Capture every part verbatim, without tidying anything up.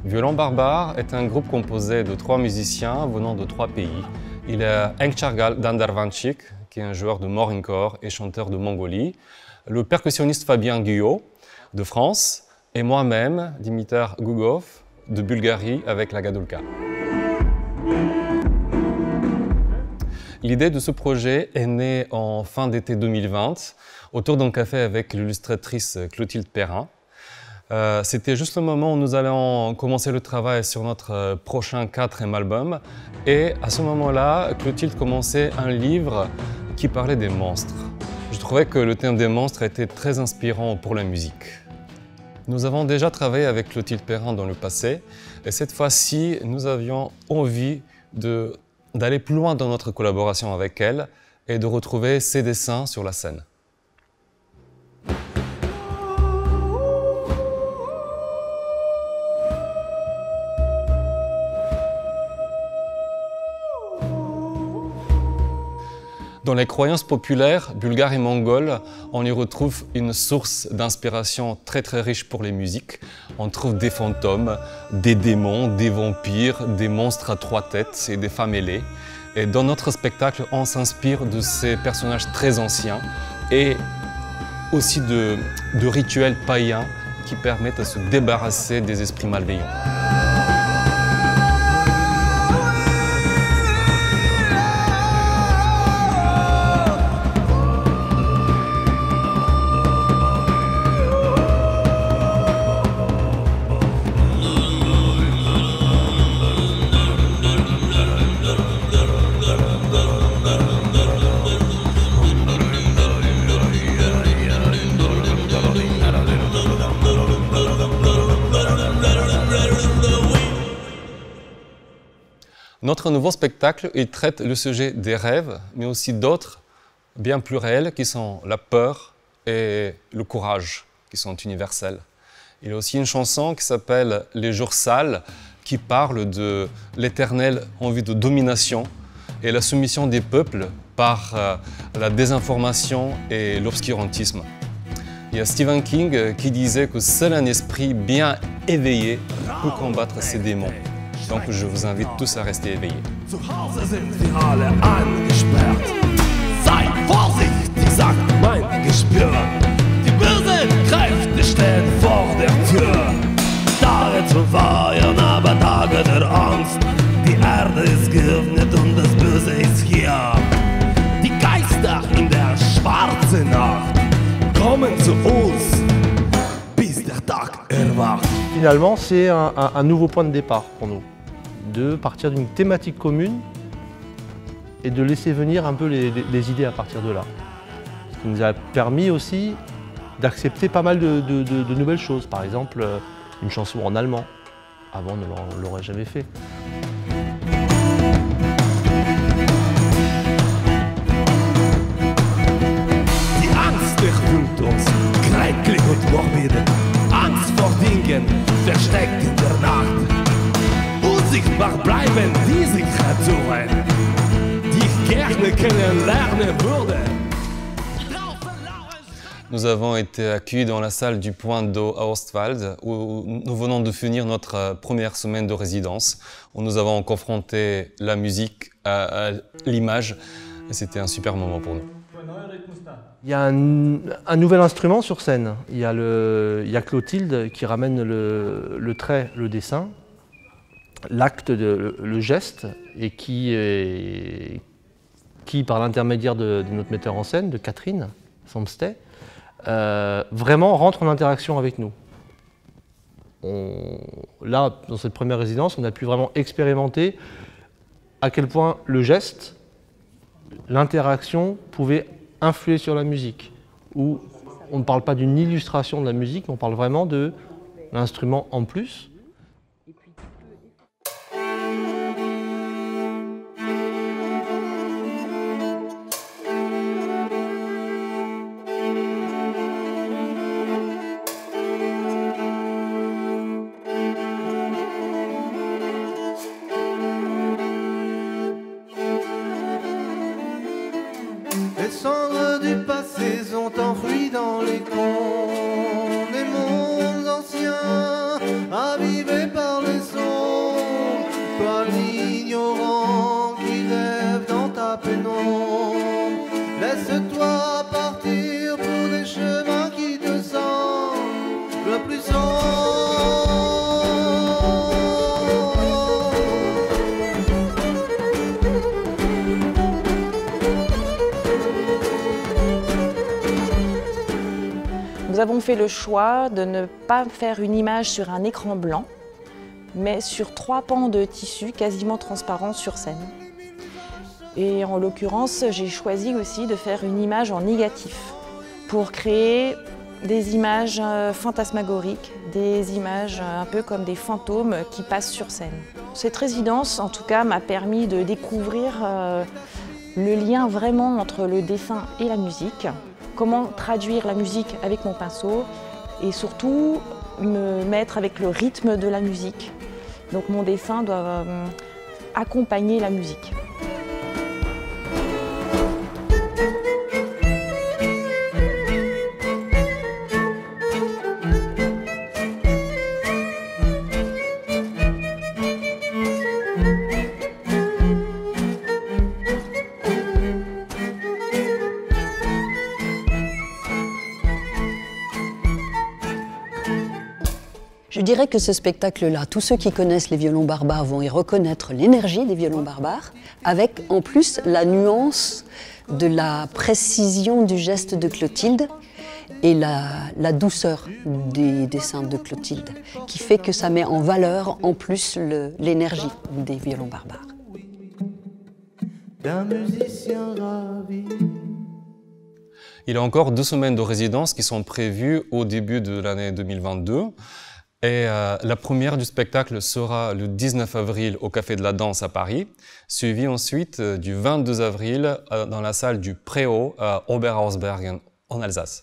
Violon Barbare est un groupe composé de trois musiciens venant de trois pays. Il est Engçargal Dandarvanchik, qui est un joueur de Morincore et chanteur de Mongolie, le percussionniste Fabien Guyot de France et moi-même, Dimitar Gugov, de Bulgarie avec la Gadulka. L'idée de ce projet est née en fin d'été deux mille vingt, autour d'un café avec l'illustratrice Clotilde Perrin. Euh, C'était juste le moment où nous allions commencer le travail sur notre prochain quatrième album. Et à ce moment-là, Clotilde commençait un livre qui parlait des monstres. Je trouvais que le thème des monstres était très inspirant pour la musique. Nous avons déjà travaillé avec Clotilde Perrin dans le passé. Et cette fois-ci, nous avions envie de, d'aller plus loin dans notre collaboration avec elle et de retrouver ses dessins sur la scène. Dans les croyances populaires bulgares et mongoles, on y retrouve une source d'inspiration très très riche pour les musiques. On trouve des fantômes, des démons, des vampires, des monstres à trois têtes et des femmes ailées. Et dans notre spectacle, on s'inspire de ces personnages très anciens et aussi de, de rituels païens qui permettent de se débarrasser des esprits malveillants. Notre nouveau spectacle, il traite le sujet des rêves, mais aussi d'autres bien plus réels qui sont la peur et le courage, qui sont universels. Il y a aussi une chanson qui s'appelle « Les jours sales » qui parle de l'éternelle envie de domination et la soumission des peuples par euh, la désinformation et l'obscurantisme. Il y a Stephen King qui disait que seul un esprit bien éveillé peut combattre ces démons. Donc je vous invite tous à rester éveillés. Zu Hause sind wir alle eingesperrt. Sei vorsichtig, sagt mein Gespür. Die bösen Kräfte stehen vor der Tür. Tage zu feiern, aber Tage der Angst. Die Erde ist geöffnet und das Böse ist hier. Die Geister in der schwarzen Nacht kommen zu uns, bis der Tag erwacht. Finalement, c'est un, un, un nouveau point de départ pour nous. De partir d'une thématique commune et de laisser venir un peu les, les, les idées à partir de là. Ce qui nous a permis aussi d'accepter pas mal de, de, de, de nouvelles choses. Par exemple, une chanson en allemand. Avant, on ne l'aurait jamais fait. Die Angst erfüllt uns, kränklich und morbide. Angst vor Dingen, versteckt in der Nacht. Unsichtbar bleiben diese Kreaturen, die ich gerne kennenlernen würde. Nous avons été accueillis dans la salle du Point d'eau à Ostwald, où nous venons de finir notre première semaine de résidence, où nous avons confronté la musique à, à l'image, et c'était un super moment pour nous. Il y a un, un nouvel instrument sur scène. Il y a, le, il y a Clotilde qui ramène le, le trait, le dessin, l'acte, le, le geste, et qui, est, qui par l'intermédiaire de, de notre metteur en scène, de Catherine Samsted, euh, vraiment rentre en interaction avec nous. On, là, dans cette première résidence, on a pu vraiment expérimenter à quel point le geste, l'interaction pouvait influer sur la musique. Où on ne parle pas d'une illustration de la musique, mais on parle vraiment de l'instrument en plus. Les cendres du passé sont enfouies dans les contes des mondes anciens, avivés par le Nous avons fait le choix de ne pas faire une image sur un écran blanc, mais sur trois pans de tissu quasiment transparents sur scène. Et en l'occurrence, j'ai choisi aussi de faire une image en négatif pour créer des images fantasmagoriques, des images un peu comme des fantômes qui passent sur scène. Cette résidence, en tout cas, m'a permis de découvrir euh, le lien vraiment entre le dessin et la musique, comment traduire la musique avec mon pinceau et surtout me mettre avec le rythme de la musique. Donc mon dessin doit euh, accompagner la musique. Je dirais que ce spectacle-là, tous ceux qui connaissent les violons barbares vont y reconnaître l'énergie des violons barbares, avec en plus la nuance de la précision du geste de Clotilde et la, la douceur des dessins de Clotilde, qui fait que ça met en valeur en plus l'énergie des violons barbares. D'un musicien ravi. Il y a encore deux semaines de résidence qui sont prévues au début de l'année deux mille vingt-deux. Et euh, la première du spectacle sera le dix-neuf avril au Café de la Danse à Paris, suivi ensuite euh, du vingt-deux avril euh, dans la salle du Préau à Oberhausbergen en Alsace.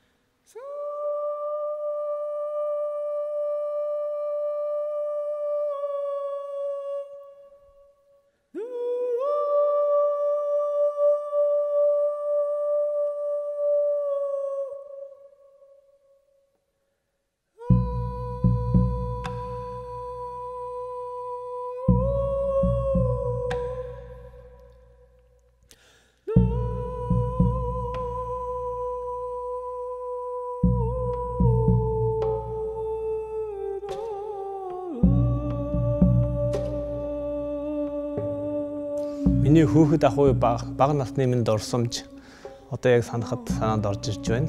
Миний хүүхэд ахуй бага насны минь дурсамж одоо яг санахад санаанд орж ирж байна.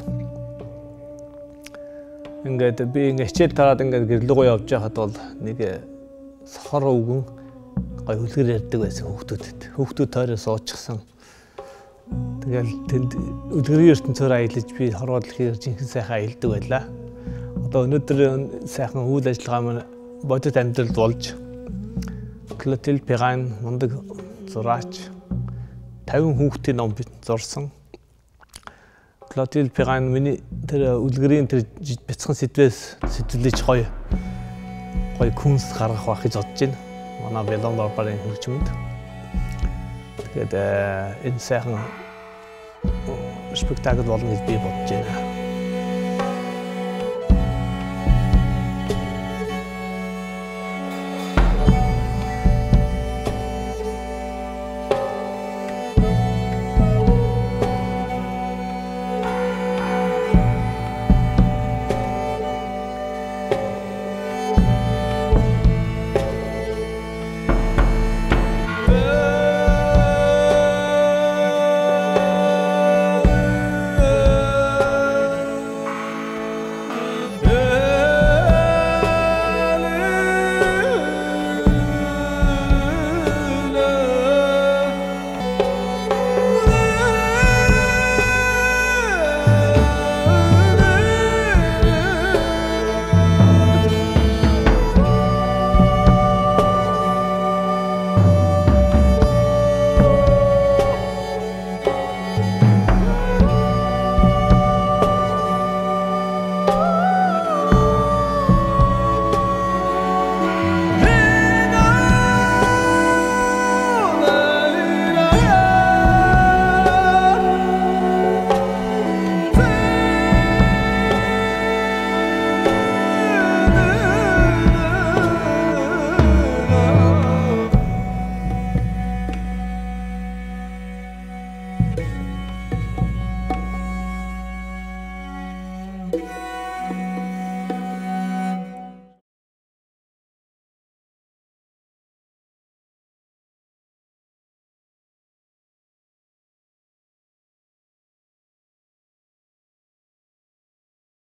Ингээд би ингээд хичээл тараад ингээд гэрлэгөө явж байхад бол нэг сохор өвгөн гой хүлгэр ярьдаг байсан хүүхдүүдэд. Хүүхдүүд тойроо суучихсан. Тэгэл тэнд үлгэрийн ертөнцөөр аялаж би хорвол ихээр жинхэнэ сайхан аялдаг байлаа. Одоо өнөөдөр сайхан үйл ажиллагаа маань бодит амьдралд болж Clotilde Perrin мундаг зураач тавин хүүхдийн ном зурсан. Clotilde Perrin миний тэр үлгэрийн тэр бяцхан сэдвээс сэтгэлж гоё гоё күнс гаргах байх гэж бодож байна. Манай Violon Barbare's хөгжмөнд. Тэгээд энэ сайхан спектакль болно гэж би бодож байна.